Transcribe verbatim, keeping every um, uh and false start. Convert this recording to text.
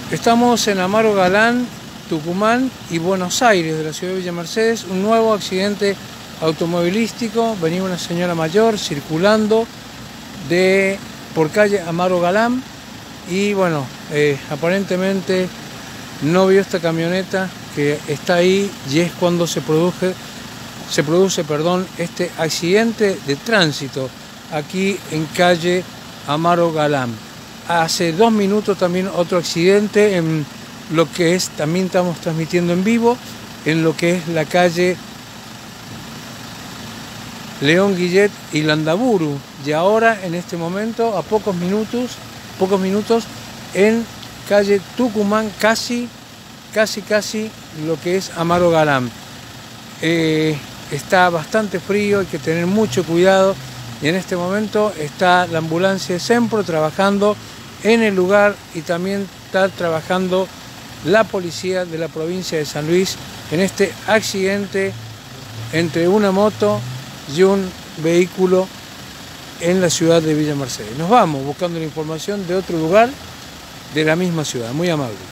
Estamos en Amaro Galán, Tucumán y Buenos Aires, de la ciudad de Villa Mercedes. Un nuevo accidente automovilístico. Venía una señora mayor circulando de, por calle Amaro Galán y bueno, eh, aparentemente no vio esta camioneta que está ahí y es cuando se produce, se produce perdón, este accidente de tránsito aquí en calle Amaro Galán. Hace dos minutos también otro accidente en lo que es, también estamos transmitiendo en vivo, en lo que es la calle León Guillet y Landaburu. Y ahora, en este momento, a pocos minutos, pocos minutos, en calle Tucumán, casi, casi, casi lo que es Amaro Galán. Eh, está bastante frío, hay que tener mucho cuidado. Y en este momento está la ambulancia de Sempro trabajando en el lugar y también está trabajando la policía de la provincia de San Luis en este accidente entre una moto y un vehículo en la ciudad de Villa Mercedes. Nos vamos buscando la información de otro lugar de la misma ciudad. Muy amable.